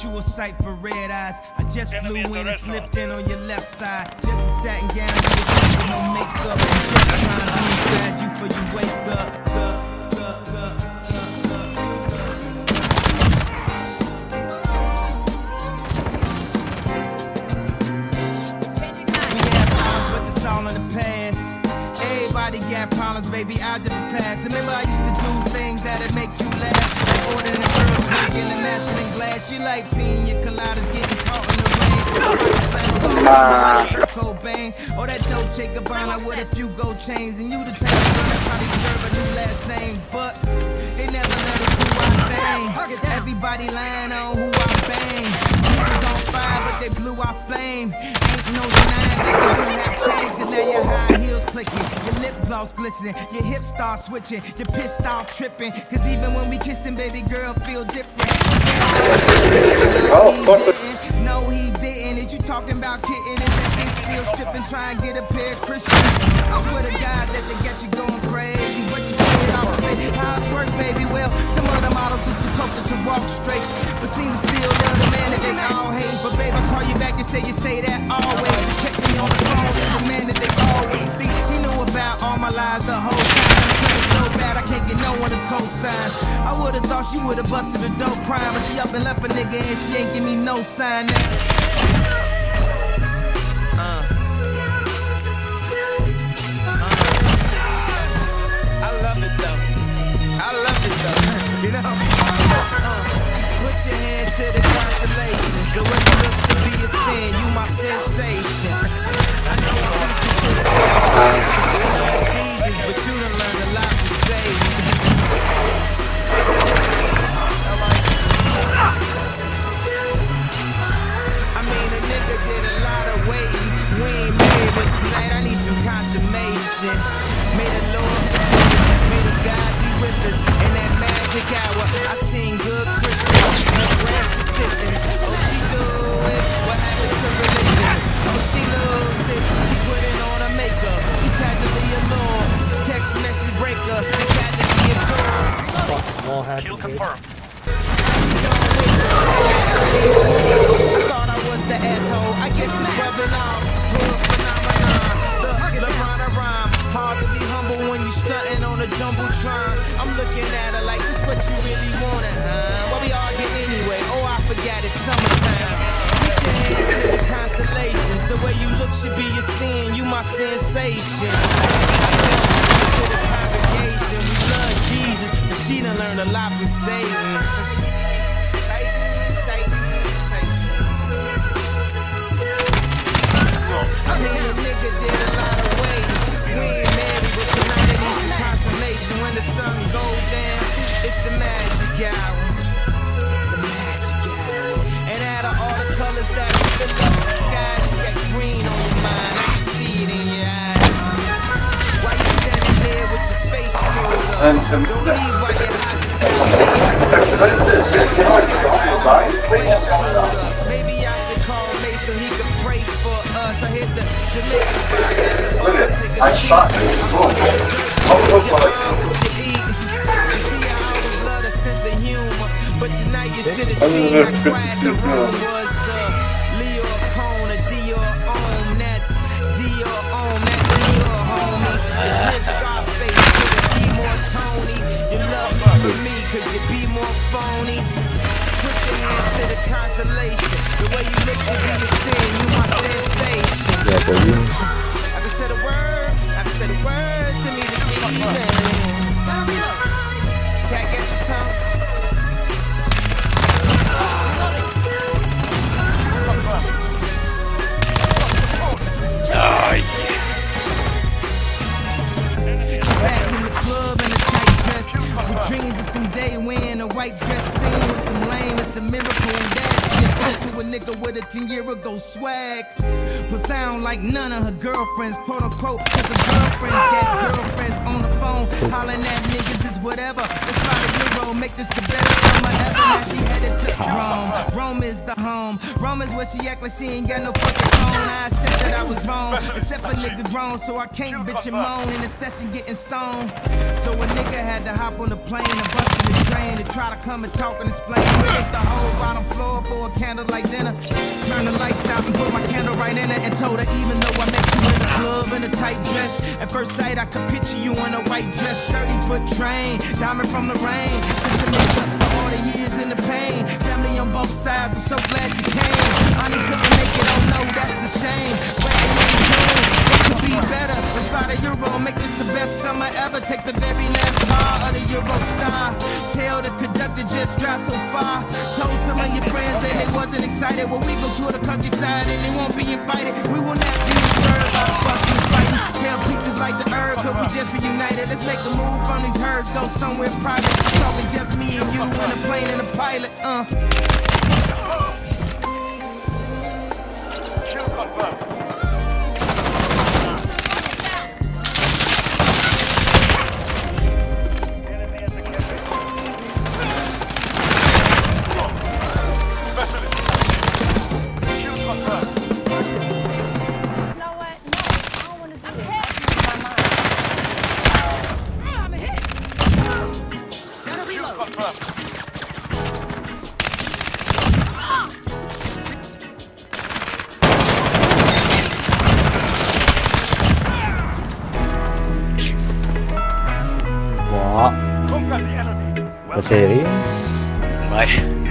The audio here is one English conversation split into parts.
you a sight for red eyes. I just flew in and slipped in on your left side. Just a satin gown, with no makeup. Just trying to be inside you for you wake up. All in the past. Everybody got problems, baby, I just pass. Remember I used to do things that'd make you laugh. Like ordering a girl drinking a masculine glass. You like pina coladas getting caught in the rain. Cobain, or that Dolce Gabbana with a few gold chains. And you the type of girl that probably deserve a new last name, but they never let us do our thing. Everybody lying on who I bang. We was on fire, but they blew our flame. Ain't no denying that they have changed. Cause now your high heels clicking, your lip gloss glistening, your hips start switching, you're pissed off tripping. Cause even when we kissing, baby girl, feel different. No, he didn't. Is you talking about kitten? And that bitch still stripping, try and get a pair of Christians. I swear to God that they get you going crazy. What you did, I would say, how's work, baby? Well, some of the models is too comfortable to walk straight, but seem to still love the man that they all hate. But baby, I call you back and say you say that always. You kept me on the phone with the man that they always see. She knew about all my lies the whole time. It's so bad I can't get no one to co-sign. I would've thought she would've busted a dope crime, but she up and left a nigga and she ain't give me no sign. I love it though. I love it though. You know? Put your hands to the constellations. The way you look should be a sin. You my sensation. I know it's reaching to the top. You learn Jesus, but you done learned a lot from Satan. I mean, a nigga did a lot of waiting. We ain't married, but tonight I need some consummation. May the Lord forgive us. May the gods be with us. In that magic hour, I seen good Christians and grand decisions. Oh, she do it. What happened to religion? Oh, she lose it. She put it on her makeup. She casually alone. Text message breakup. She casually a tour. Kill confirmed. I thought I was the asshole. I guess it's rubbing off. Hood phenomenon. The LeBron rhyme. Hard to be humble when you stunting on a jumbotron. I'm looking at her like this what you really wanted, huh? Why we argue anyway? Oh, I forgot it's summertime. Put your hands to the constellations. The way you look should be a sin. You my sensation. To the congregation, we love Jesus, but she done learned a lot from Satan. I mean, a nigga did a lot of waiting. We ain't married, but tonight I need some consummation. When the sun goes down, it's the magic hour. The magic hour. And out of all the colors that fill up the skies, you got green on your mind. I can see it in your eyes. Why you standing there with your face screwed up? Don't leave while you're hot to maybe I should call Mason, he could pray for us. I hit the Jamaican spot at the bar, take a seat. I'm gonna get your jerk, she said your mom what you eat. You see, I always love the sense of humor, but tonight you should have seen how quiet the room was. The Leo Cone, a Dior Om, that's Dior Om, that Dior homie. The clip Scarface, with a be more Tony. You love me for me, cause you be more phony. Put your hands to the constellation. The way you look should be a sin. You my sensation. Yeah, baby. I can say the word. I can say the word to me this evening. Can't get your tongue. Oh, yeah. Back in the club in a tight dress, with dreams of some day wearing a white dress, scene with some lame. It's a miracle and that she talked to a nigga with a 10-year-ago swag. But sound like none of her girlfriends, quote unquote, cause her girlfriends got girlfriends on the phone, hollering at niggas is whatever. Let's fly the Euro, make this the best summer ever. Now she headed to Rome. Rome is the home. Rome is where she act like she ain't got no fucking phone. I said that I was wrong, except for nigga grown, so I can't bitch and moan in the session getting stoned. So a nigga had to hop on the plane and bust in the train to try to come and talk and explain. We hit the whole bottom floor for a candlelight dinner. Turn the lights out and put my candle right in it. And told her even though I met you in the club in a tight dress, at first sight I could picture you in a white dress. 30-foot train, diamond from the rain. Just to make up for all the years in the pain. Family on both sides, I'm so glad you came. Honey couldn't make it, oh no, that's a shame. Waiting in June, it could be better. Let's fly the Euro, make this the best summer ever. Take the very last bar of the Eurostar. Tell the conductor just drive so far. Told some of your friends and they wasn't excited. Well, we go to the countryside and they won't be invited. We will not be disturbed by fussing and fighting. Tell pictures like the herb, cause we just reunited. Let's make a move on these herbs, go somewhere private. Talking just me and you in a plane and a pilot, Kill confirmed. Enemy at the cafe. Specialist. Kill confirmed. You know what? No, I don't want to do this. I'm my mind. I'm a hit. Kill confirmed. Wow, Conquer the enemy. vad säger du? Nej.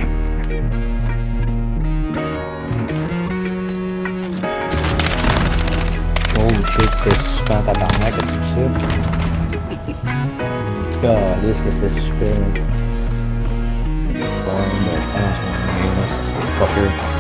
Oh shit, c'est pas un tabarnak, qu'est-ce que c'est Calisse, qu'est-ce que c'est super. Bon, ben je pense qu'on est un fucker.